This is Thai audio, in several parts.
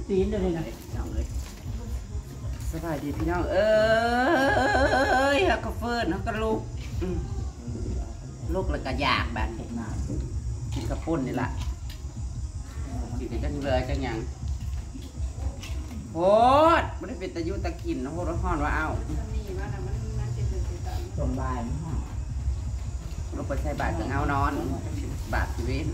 ตีนเดี๋ยวนี้นะน้องเลยสบายดีพี่น้องเอ้ยก็เฟิร์นก็ลูกลูกแล้วก็อยากบ้านกินกระปุ้นนี่แหละกินได้จังเลยจังยังโหดไม่ได้เป็นตะยุตะกินนะโหดร้อนว่าเอาส่งบายลูกไปใช้บาทถึงเอานอนบาทชีวิต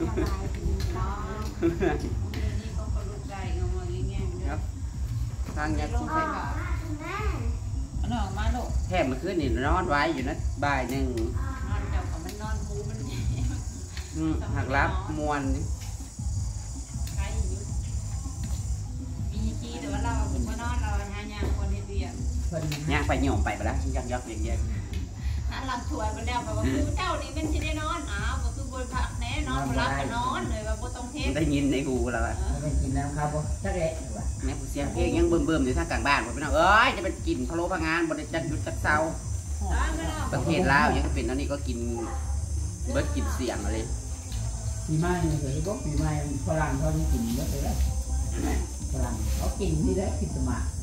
ครับทางยักษ์ใช่นอนมาลูกแทบมันขึ้นนี่นอนไว้อยู่นะบ่ายหนึ่งนอนเจ้าของมันนอนคูมันหักลับมวนใครอยู่มีกี้แต่ว่าเราถึงว่านอนเราหายางคนเดียวย่างไปโยมไปแล้วยักยักอย่างเงี้ยถ้าเราชวนมันแล้วแบบว่าคือเจ้านี่เป็นที่ได้นอนก็คือบนผักแน่นอนรับก็นอนเลยว่าบนตรงเทปได้ยินในหูแล้วไม่กินแล้วครับผมสักเละแม่ผู้เสียงเพลงยังเบิ่มๆอยู่ทางกลางบ้านผมพี่น้องเอ้ยจะเป็นกินพะโล้พะงานบริจักยุทธจักเซาประเทศลาวยังเป็นอันนี้ก็กินเบิร์ดกินเสียงอะไรปีใหม่เลยก็ปีใหม่ฝรั่งเขาที่กินเยอะเลยนะฝรั่งเขากินที่ได้กินสมาร์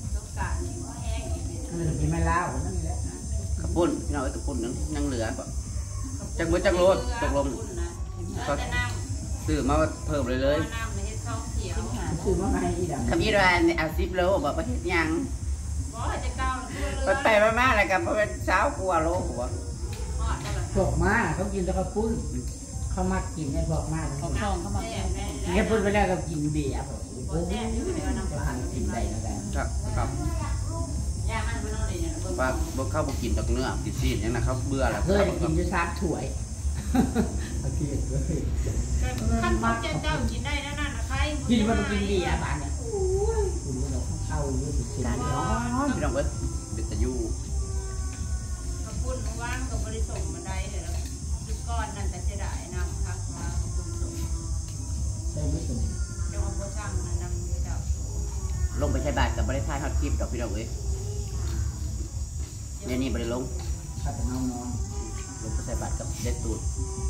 ปีใหม่ลาวนั่นแหละกระปุ้นพี่น้องกระปุ้นยังเหลือจังเบิร์ดจังโลดตกลงก็ซื้อมาเพิ่มเลยซื้อมาให้อีดังคำยี่ราเนี่ยเอา10 โลบอกประเทศยังไปมากๆเลยครับเพราะเป็น20 กว่าโลหัวบอกมาเขากินแต่กระปุ้นเขามักกินเนี่ยบอกมาเขาคลองเขามาแค่ปุ้นไปแล้วก็กินเบียร์โอ้โหหันกินได้นะครับครับว่าพวกเขาบอกกินจากเนื้อกินซีนอย่างนั้นเขาเบื่อแล้วเคยกินจะซักถ้วยขั้นตอนเจ้ากินได้นั่นนะใครกินมันกินเบียร์บ้านเนี่ยคุณเราเข้าเยอะสุดๆเลยพี่น้องเว้ยเป็นตะยูกระปุ้นว่างกับบริสุทธิ์มาได้เลยแล้วจุดก้อนนั่นแต่เสียดายนะพักมากระปุ้นส่งใช่ไม่ส่งเดี๋ยวเอาโบช่างมานำด้วยเจ้าลงไปใช้บาทกับบริษัทฮอตคลิปดอกพี่น้องเว้ยเนี่ยนี่บริลงถ้าจะนอนลงไปใช้บาทกับเด็ดตูด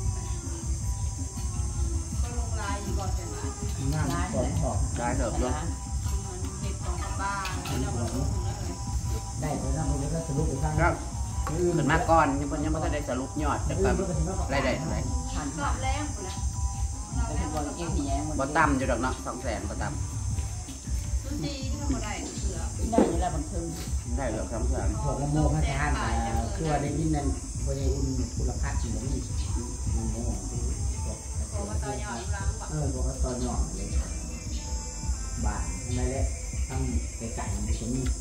ก็ลงลายอยู่ก่อนแต่ละงานก่อนขอบได้เถอะลงเห็ดของบ้านได้เลยนะเราจะสรุปอีกครั้งครับขึ้นมาก่อนยังไม่ได้สรุปยอดจะแบบรายได้เท่าไหร่ชอบแรงหมดแล้วบ่ต่ำอยู่ดอกเนาะ200,000บ่ต่ำทุกทีที่ทำได้เสือได้เวลาบันเทิงได้เหรอ200,000 บอกว่าโมฆะทานคือว่าได้ยินนั่นบริอุ่นคุณภาพจริงๆนี่โมบอกว่าตอนหยอดล้างบอกว่าตอนหยอดเลยบ้านนั่นแหละทำไก่ๆในตรงนี้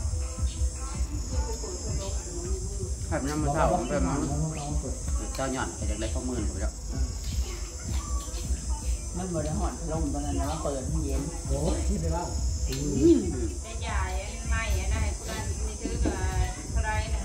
ขับน้ำมันเท่าแบบมันเจ้าหย่อนไปจากได้20,000ผมแล้วมันบริหารลงตอนนั้นแล้วเปิดเย็นโอ้ยที่ไปว่าได้ใหญ่ไม่ได้คุณนั่นนี่ถือกับอะไรนะคะ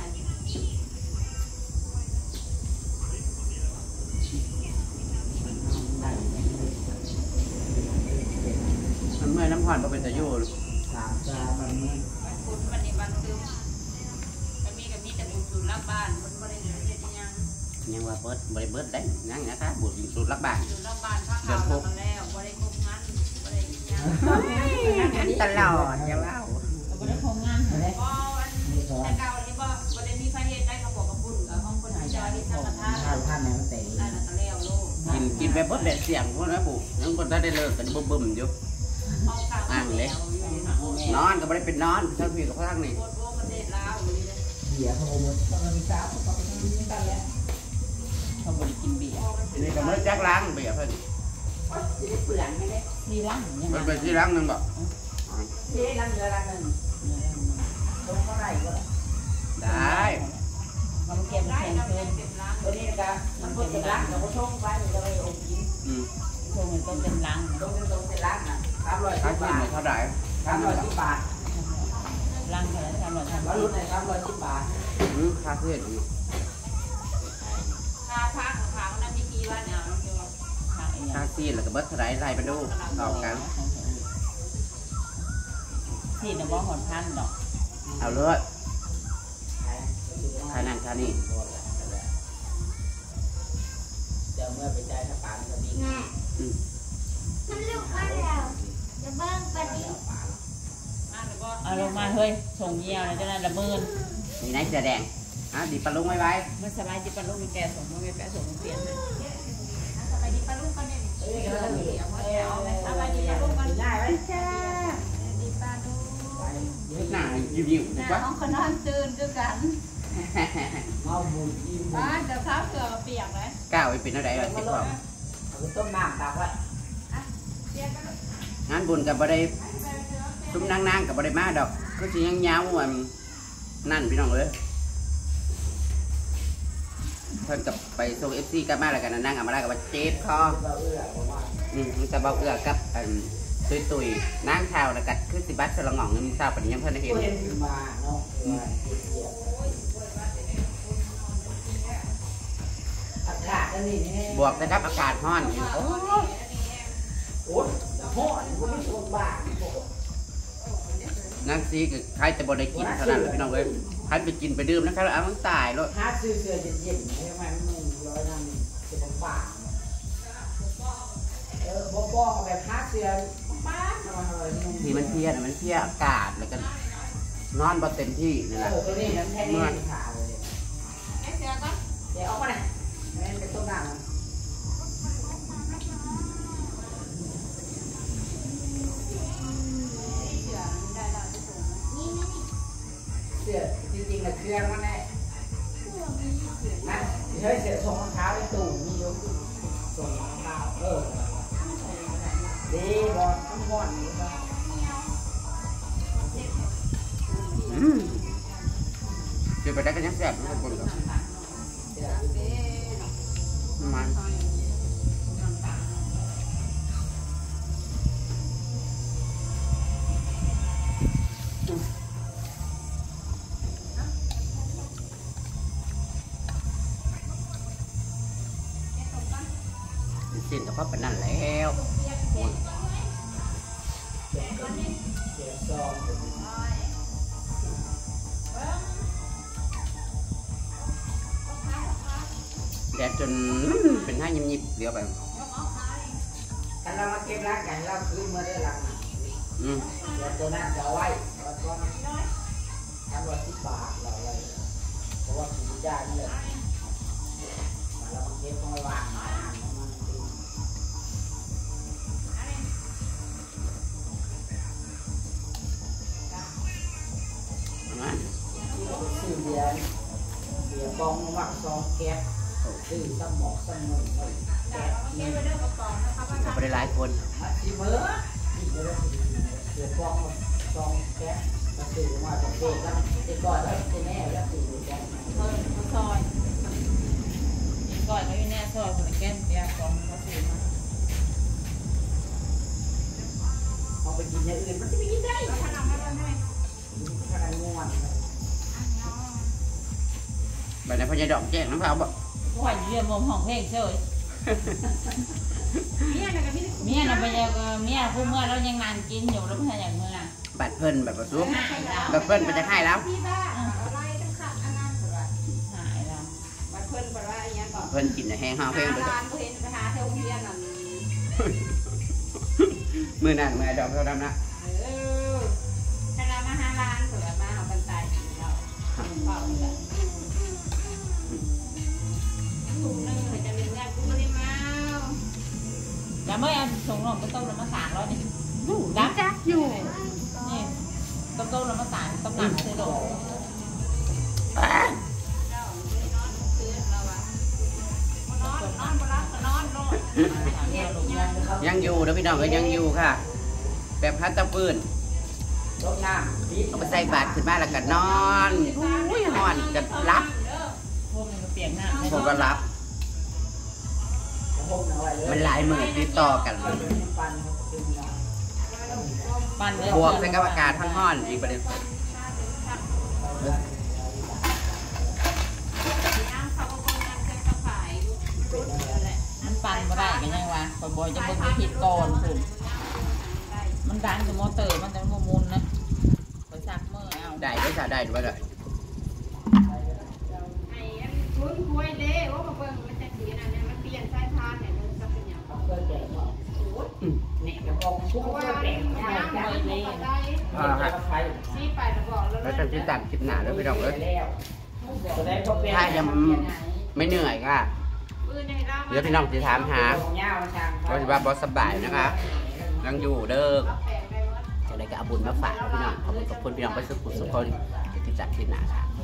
มันเมื่อยน้ำผ่อนก็เป็นตะยูมันเมื่อยคุณวันนี้วันคือก็มีแต่บุญสูตรรับบ้านมันบริเวณยังว่าเบิร์ดได้ยังนะครับบุญสูตรรับบ้านเดือน6แล้วบริโภคงานบริยังตลอดอย่าเล่าบริโภคงานแต่เก่านี่บ่บริมีไฟเฮ็ดได้เขาบอกกับบุญกับห้องคนจอยที่สังฆทานท่านเนี่ยมันเตะกินไปเบิร์ดแดดเสียงพวกนั้นปู่ยังคนได้เลิกกันบึ้มอยู่อ่างเลยนอนก็ไม่ได้เป็นนอนเท่าพี่กับพลังนี่เบียร์เขาโมดตอนนี้สาวเขาไปกินกันแล้วเขาบริกินเบียร์นี่ก็ไม่ได้จักล้างเบียร์เพิ่นเปลือกไม่ได้ที่ล้างมันเป็นที่ล้างนึงบ่ที่ล้างเรือล้างนึงตรงเท่าไหร่ก็ได้มันเก็บแข็งเกินตัวนี้ก็มันพูดเป็นล้างกับผู้ชมไปมันจะไปอมยิ้มชมมันต้องเป็นล้างต้องเป็นล้างนะ310 บาทเท่าไหร่ 310 บาทล้างเท่าไหร่310 บาทรุ่นไหน310 บาทค่าเพื่อนอยู่ค่าพักขาวนั่นมีกี่วันเนี่ยค่าซีนแล้วก็เบิร์ดเท่าไหร่ไล่ไปดูต่อกันซีนเนี่ยว่าหอนพันดอกเอาเลยค่านั่นค่านี่เดี๋ยวเมื่อไปใจถ้าปานก็ดีมันลูกมาแล้วเอาลงมาเฮ้ยส่งเยี่ยวเลยเจ้านั่นละเมินมีไหนเสือแดงดีปลาลุงไว้ไว้มันสบายจิปลาลูกมีแกส่งมันไม่แปะส่งเปลี่ยนให้สบายดีปลาลูกก่อนเนี่ยสบายดีปลาลูกก่อนได้ไหมจ้าดีปลาลูกหน้ายิ้วๆดีกว่าห้องคนนอนตื่นด้วยกันเอาบุญอิ่มบ้านจะเท้าเสือเปียกเลยก้าวไปเป็นอะไรแบบติดความเอาต้มน้ำตักไว้งานบุญกับบ่ได้ซุ้มนางๆกับบ่ได้มาดอกก็สิยังยาวนั่นพี่น้องเลยเพิ่นกับไปส่ง FC กลับมาแล้วกันนั่งเอามาแล้วกับว่าเจ็บคอเราเอื้อบอกว่ามันจะเบาเอื้อกับตุยๆนางเท้าแล้วก็คือสิบัสละง่องนึงเท้าปานนี้ยังเพิ่นได้เห็นเห็นมาเนาะอากาศอันนี้นี่บวกนะครับอากาศร้อนโอ้โอ้ยพ่อนี่ผมไม่ชวนบ้านนางซีก็ใครจะบ่ได้กินเท่านั้นแหละพี่น้องเอ้ยใครไปกินไปดื่มนะครับเอามันตายแล้วหาซื้อเสื้อเย็นๆให้มันมึงร้อยนั่งจะบังป่าบ่แบบหาเสื้อบ้านมาเลยที่มันเพลียน่ะมันเพลียอากาศแล้วก็นอนบ่เต็มที่นี่แหละตัวนี้นั้นแท้นี่ขาเลยไอ้เสือก็เดี๋ยวออกมาเลยแม่เป็นต้นน้ำเสือได้เราจะส่งนี่เสื้อจริงๆนะเครื่องมันแน่นะเฮ้ยเสื้อส่งรองเท้าในตู้มีอยู่ส่งรองเท้าดีบอลต้องบอลนี่ก็เดี๋ยวไปได้ก็ยังแซ่บทุกคนครับมัน สิ้นก็เพราะเป็นนั่นแล้วเสื้อซองแดดจนเป็นให้ยิบๆเดียวไปถ้าเรามาเก็บรักกันเราคืนมาได้รักเดี๋ยวตัวนั้นจะไว้แล้วก็ทำวันที่บาทเราไว้เพราะว่าผีได้นี่แหละเรามาเก็บต้องระวังมันซื้อเบียร์บองมักซองแก๊สซื้อสมองสมองแก๊สนี่ก็ได้หลายคนที่เมื่อที่จะได้เสือบองซองแก๊สมาซื้อมาจากเด็กแล้วเด็กก่อนแล้วเด็กแน่แล้วซื้อแก๊สซอยก่อนเขาอยู่แน่ซอยคนแก้มเบียร์ของเขาซื้อมาเอาไปกินอย่างอื่นมันจะไม่กินได้ขนมให้มันให้ขนาดง่วงแบบนั้นพญาดอกแจ้งน้ำเผาบอกขวัญเยี่ยมมห้องเพลงเฉยเมียน่ะก็มีเมียน่ะไปเมียผู้เมื่อแล้วยังนานกินอยู่แล้วไม่ใช่อย่างเมื่อบัดเพิ่นแบบว่าซุปแบบเพิ่นมันจะให้แล้วพี่บ้าอะไรตั้งขัดอันนั้นหายแล้วบัดเพิ่นบัดว่าอย่างเงี้ยก่อนเพิ่นกินแห้งห้าวเพ่งไปร้านเห็นไปหาเทวเพียนนั่นมือนั่นมือดอกเท่านั้นนะถ้าเรามาหาร้านเผื่อมาเอาบันไดเราเป่าเลยถุงนึงจะเป็นเงินกูไม่ได้มาแล้วเมื่อส่งลงก็ต้มน้ำมะขามแล้วนี่ดับจักอยู่นี่ต้มน้ำมะขามต้มหนักซื้อลงเจ้าไม่นอนคืนเราอะนอนบ่รับก็นอนโลดยังอยู่นะพี่น้องก็ยังอยู่ค่ะ แบบพัดตะปืนรดน้ำเอาไปใส่บาตรขึ้นมาแล้วก็นอนอุ้ยหอนจะรับพวกมันเปียกหน้าผมก็รับ มันหลายมือติดต่อกันปั่นเลยบวกใส่กับอากาศทั้งห้อนอีกประเด็นมันปั่นมาได้กันยังวะบ่อยจะเบิ่งไปผิดก่อนคุณมันดังกับมอเตอร์มันจะมุนนะไปซักมือเอาได้ด้วยค่ะได้ด้วยเลยไอ้ลุ้นคุยเด้ว่ามาเบิ่งมันจะสีนั่นเนี่ยมันเปลี่ยนสายพานเนี่ยมันจะเป็นอย่างเกิดแก่ก็โอ้ยนี่กระบอกทุกคนแบ่งง่ายจังเลยชี้ไปแล้วบอกแล้วแล้วจะติดตามคลิปหน้าแล้วพี่น้องเอ้ยจะได้พบเป็นถ้ายังไม่เหนื่อยก็เดี๋ยวพี่น้องจะถามหาว่าจะว่าบอสบายนะคะยังอยู่เด้อจะได้ก็เอาบุญมาฝากพี่น้องขอบคุณพี่น้องไปสุขสุขคนจะติดตามคลิปหน้าค่ะ